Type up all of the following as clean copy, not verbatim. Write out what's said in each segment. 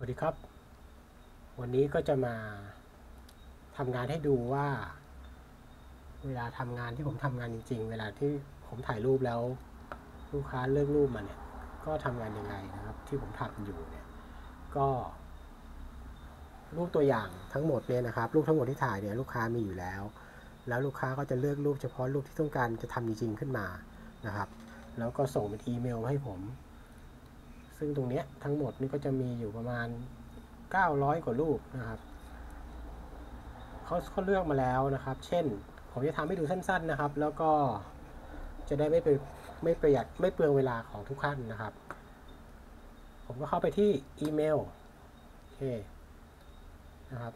วัสดีครับวันนี้ก็จะมาทำงานให้ดูว่าเวลาทำงานที่ผมทำงานจริงๆเวลาที่ผมถ่ายรูปแล้วลูกค้าเลือกรูปมาเนี่ยก็ทำงานยังไงนะครับที่ผมทำอยู่เนี่ยก็รูปตัวอย่างทั้งหมดเนี่ยนะครับรูปทั้งหมดที่ถ่ายเนี่ยลูกค้ามีอยู่แล้วลูกค้าก็จะเลือกรูปเฉพาะรูปที่ต้องการจะทำจริงๆขึ้นมานะครับแล้วก็ส่งเป็นอีเมลให้ผมซึ่งตรงนี้ทั้งหมดนี่ก็จะมีอยู่ประมาณ900 กว่ารูปนะครับเขาเลือกมาแล้วนะครับเช่นผมจะทำให้ดูสั้นๆนะครับแล้วก็จะได้ไม่ประหยัดไม่เปลืองเวลาของทุกท่านนะครับผมก็เข้าไปที่อีเมลโอเคนะครับ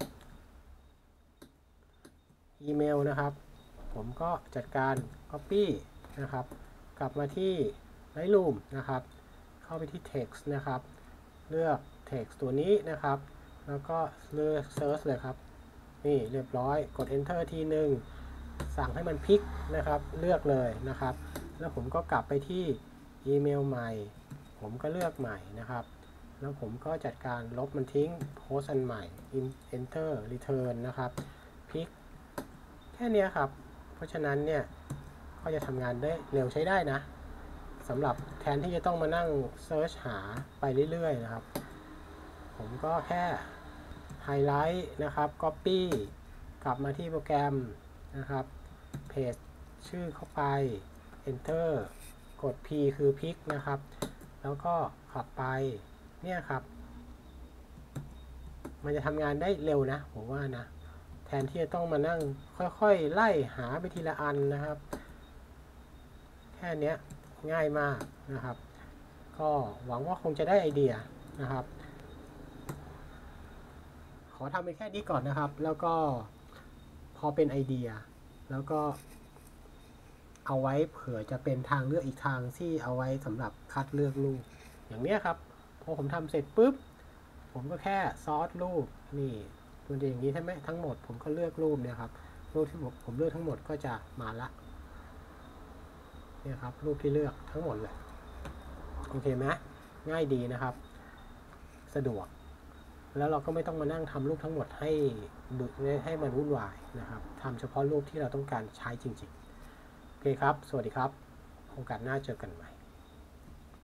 อีเมลนะครับผมก็จัดการ Copy นะครับกลับมาที่ Lightroom นะครับเข้าไปที่ Text นะครับเลือก Text ตัวนี้นะครับแล้วก็เลือก Search เลยครับนี่เรียบร้อยกด Enter ทีนึงสั่งให้มันพลิกนะครับเลือกเลยนะครับแล้วผมก็กลับไปที่อีเมลใหม่ผมก็เลือกใหม่นะครับแล้วผมก็จัดการลบมันทิ้งโพสต์อันใหม่ Enter Return นะครับพลิกแค่นี้ครับเพราะฉะนั้นเนี่ยก็จะทำงานได้เร็วใช้ได้นะสำหรับแทนที่จะต้องมานั่งเซิร์ชหาไปเรื่อยๆนะครับผมก็แค่ไฮไลท์นะครับ Copy กลับมาที่โปรแกรมนะครับเพจชื่อเข้าไป Enter กด P คือพลิกนะครับแล้วก็ขับไปเนี่ยครับมันจะทำงานได้เร็วนะผมว่านะแทนที่จะต้องมานั่งค่อยๆไล่หาไปทีละอันนะครับแค่นี้ง่ายมากนะครับก็หวังว่าคงจะได้ไอเดียนะครับขอทำเป็นแค่นี้ก่อนนะครับแล้วก็พอเป็นไอเดียแล้วก็เอาไว้เผื่อจะเป็นทางเลือกอีกทางที่เอาไว้สำหรับคัดเลือกรูปอย่างนี้ครับพอผมทำเสร็จปุ๊บผมก็แค่ซอร์สรูปนี่มันจะอย่างนี้ใช่ไหมทั้งหมดผมก็เลือกรูปเนี่ยครับรูปที่ผมเลือกทั้งหมดก็จะมาละเนี่ยครับรูปที่เลือกทั้งหมดเลยโอเคไหมง่ายดีนะครับสะดวกแล้วเราก็ไม่ต้องมานั่งทำรูปทั้งหมดให้มันวุ่นวายนะครับทำเฉพาะรูปที่เราต้องการใช้จริงๆโอเคครับสวัสดีครับโอกาสหน้าเจอกันใหม่